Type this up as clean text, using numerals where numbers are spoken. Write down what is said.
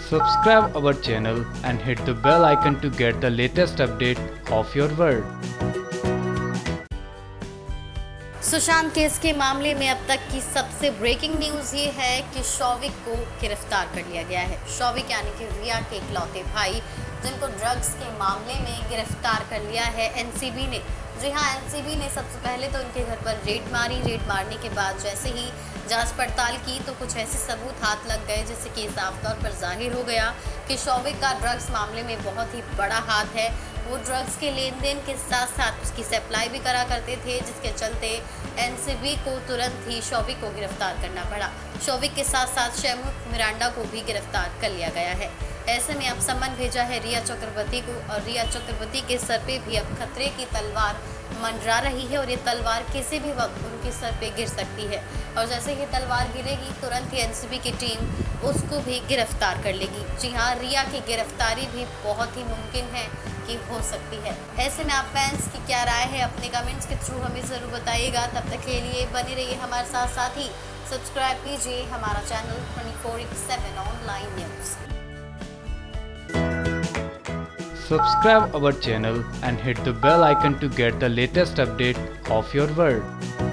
Subscribe our channel and hit the bell icon to get the latest update of your world. Sushant case के मामले में अब तक की सबसे ब्रेकिंग न्यूज़ ये है कि शौविक को गिरफ्तार कर लिया गया है। शौविक यानी कि रिया के इकलौते भाई, जिनको ड्रग्स के मामले में गिरफ्तार कर लिया है एनसीबी ने। जी हाँ, एनसीबी ने सबसे पहले तो उनके घर पर रेड मारी। रेड मारने के बाद जैसे ही जांच पड़ताल की तो कुछ ऐसे सबूत हाथ लग गए जिससे कि साफ तौर पर जाहिर हो गया कि शौविक का ड्रग्स मामले में बहुत ही बड़ा हाथ है। वो ड्रग्स के लेन देन के साथ साथ उसकी सप्लाई भी करा करते थे, जिसके चलते एनसीबी को तुरंत ही शौविक को गिरफ्तार करना पड़ा। शौविक के साथ साथ शैमुख मिरांडा को भी गिरफ्तार कर लिया गया है। ऐसे में अब सम्मन भेजा है रिया चक्रवर्ती को, और रिया चक्रवर्ती के सर पे भी अब खतरे की तलवार मंडरा रही है और ये तलवार किसी भी वक्त उनके सर पे गिर सकती है। और जैसे ही तलवार गिरेगी तुरंत ही एनसीबी की टीम उसको भी गिरफ्तार कर लेगी। जी हाँ, रिया की गिरफ्तारी भी बहुत ही मुमकिन है कि हो सकती है। ऐसे में आप फैंस की क्या राय है अपने कमेंट्स के थ्रू हमें ज़रूर बताइएगा। तब तक के लिए बने रहिए हमारे साथ, साथ ही सब्सक्राइब कीजिए हमारा channel 24/7 online news. Subscribe our channel and hit the bell icon to get the latest update of your world.